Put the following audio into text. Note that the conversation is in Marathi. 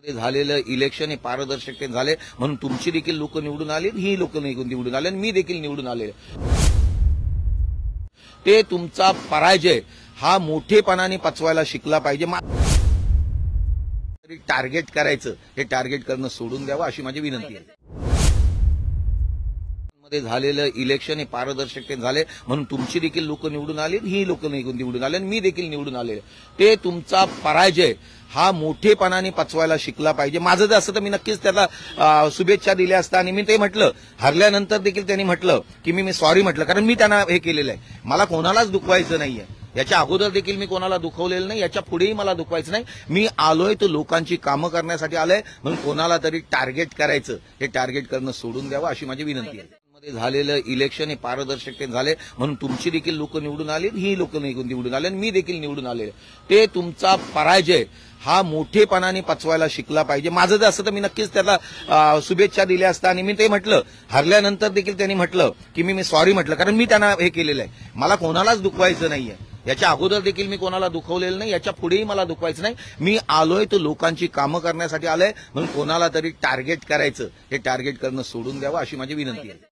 झालेलं इलेक्शन हे पारदर्शकतेने झाले म्हणून तुमची देखील लोक निवडून आली, ही लोक निवडून आले आणि मी देखील निवडून आले। ते तुमचा पराजय हा मोठेपणाने पचवायला शिकला पाहिजे। टार्गेट करायचं, हे टार्गेट करणं सोडून द्यावं अशी माझी विनंती आहे। मध्ये झालेलं इलेक्शन हे पारदर्शकतेने झाले म्हणून तुमची देखील लोक निवडून आली, ही लोक निवडून आले आणि मी देखील निवडून आले। ते तुमचा पराजय हा मोठेपणाने पचवायला शिकला पाहिजे। माझं जर असं तर मी नक्कीच त्याला शुभेच्छा दिल्या असता आणि मी ते म्हटलं, हरल्यानंतर देखील त्यांनी म्हटलं की मी सॉरी म्हटलं, कारण मी त्यांना हे केलेलं आहे। मला कोणालाच दुखवायचं नाहीये, याच्या अगोदर देखील मी कोणाला दुखवलेलं नाही, याच्या पुढेही मला दुखवायचं नाही। मी आलोय तर लोकांची कामं करण्यासाठी आलोय, म्हणून कोणाला तरी टार्गेट करायचं, हे टार्गेट करणं सोडून द्यावं अशी माझी विनंती आहे। मध्ये झालेलं इलेक्शन हे पारदर्शकतेने झाले म्हणून तुमची देखील लोक निवडून आली, ही लोक निवडून आले आणि मी देखील निवडून आले। ते तुमचा पराजय हा मोठेपणाने पचवायला शिकला पाहिजे। माझं जर असं तर मी नक्कीच त्याला शुभेच्छा दिल्या असता आणि मी ते म्हटलं, हरल्यानंतर देखील त्यांनी म्हटलं की मी सॉरी म्हटलं, कारण मी त्यांना हे केलेलं आहे। मला कोणालाच दुखवायचं नाहीये, याच्या अगोदर देखील मी कोणाला दुखवलेलं नाही, याच्या पुढेही मला दुखवायचं नाही। मी आलोय तर लोकांची कामं करण्यासाठी आलोय, म्हणून कोणाला तरी टार्गेट करायचं, हे टार्गेट करणं सोडून द्यावं अशी माझी विनंती आहे।